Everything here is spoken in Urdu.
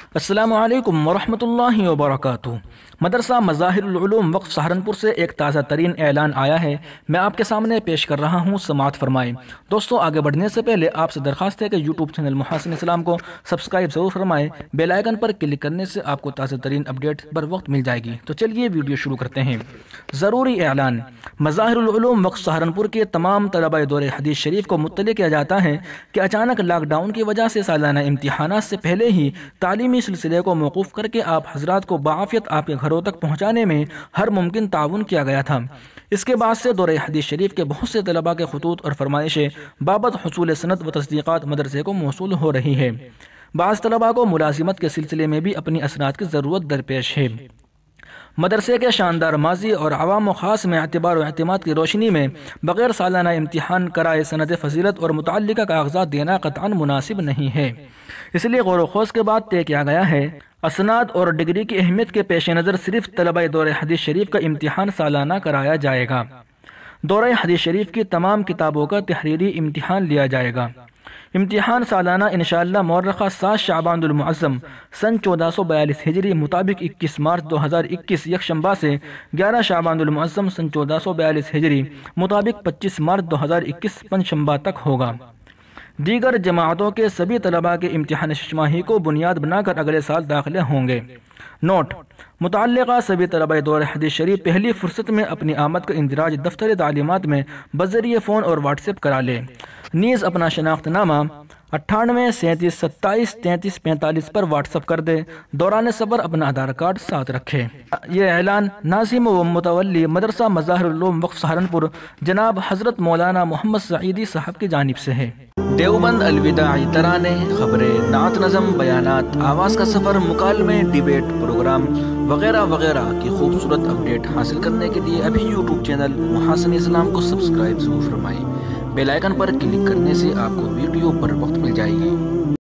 السلام علیکم ورحمۃ اللہ وبرکاتہ۔ مدرسہ مظاہر العلوم وقف سہارنپور سے ایک تازہ ترین اعلان آیا ہے، میں آپ کے سامنے پیش کر رہا ہوں، سماعت فرمائیں۔ دوستو، آگے بڑھنے سے پہلے آپ سے درخواست ہے کہ یوٹیوب چینل محاسن اسلام کو سبسکرائب ضرور فرمائیں، بیل آئیکن پر کلک کرنے سے آپ کو تازہ ترین اپڈیٹ بر وقت مل جائے گی۔ تو چلیے ویڈیو شروع کرتے ہیں۔ ضروری اعلان: مظاہر العلوم وقف سہارنپور کے تمام طلباء دور حدیث شریف کو مطلع کیا جاتا ہے کہ اچانک لاک ڈاؤن کی وجہ سے سالانہ امتحانات سے پہلے ہی تعلیمی سلسلے کو موقوف کر کے آپ حضرات کو بعافیت آپ کے گھروں تک پہنچانے میں ہر ممکن تعاون کیا گیا تھا۔ اس کے بعد سے دور حدیث شریف کے بہت سے طلباء کے خطوط اور فرمائشیں بابت حصول سند و تصدیقات مدرسے کو موصول ہو رہی ہے۔ بعض طلباء کو ملازمت کے سلسلے میں بھی اپنی اسناد کی ضرورت درپیش ہے۔ مدرسے کے شاندار ماضی اور عوام و خاص میں اعتبار و اعتماد کی روشنی میں بغیر سالانہ امتحان کرائے سند فضیلت اور متعلقہ کاغذات دینا قطعاً مناسب نہیں ہے۔ اس لیے غور و خوض کے بعد طے کیا گیا ہے، اسناد اور ڈگری کی اہمیت کے پیش نظر صرف طلباء دور حدیث شریف کا امتحان سالانہ کرایا جائے گا۔ دور حدیث شریف کی تمام کتابوں کا تحریری امتحان لیا جائے گا۔ امتحان سالانہ انشاءاللہ مورخہ 7 شعبان المعظم سن 1442 ہجری مطابق 21 مارچ 2021 یکشنبہ سے 11 شعبان المعظم سن 1442 ہجری مطابق 25 مارچ 2021 پنجشنبہ تک ہوگا۔ دیگر جماعتوں کے سبھی طلباء کے امتحان ششماہی کو بنیاد بنا کر اگلے سال داخلے ہوں گے۔ نوٹ: متعلقہ سبھی طلباء دور حدیث شریف پہلی فرصت میں اپنی آمد کا اندراج دفتر تعلیمات میں بذریعہ فون اور واٹس ایپ کرا لیں۔ نیز اپنا شناخت نامہ 98 37 27 33 45 پر واٹس ایپ کر دے۔ دوران سفر اپنا آدھار کارڈ ساتھ رکھے۔ یہ اعلان ناظم و متولی مدرسہ مظاہر العلوم وقف سہارنپور جناب حضرت مولانا محمد سعیدی صاحب کی جانب سے ہے۔ دیوبند الوداعی ترانے، خبریں، نعت نظم، بیانات، آواز کا سفر، مکالمے، ڈیبیٹ، پروگرام وغیرہ وغیرہ کی خوبصورت اپڈیٹ حاصل کرنے کے لیے ابھی یوٹیوب چینل محاسن اسلام کو سبسکرائب ضرور فرمائیں۔ بیل آئیکن پر کلک کرنے سے آپ کو ویڈیو پر وقت مل جائے گی۔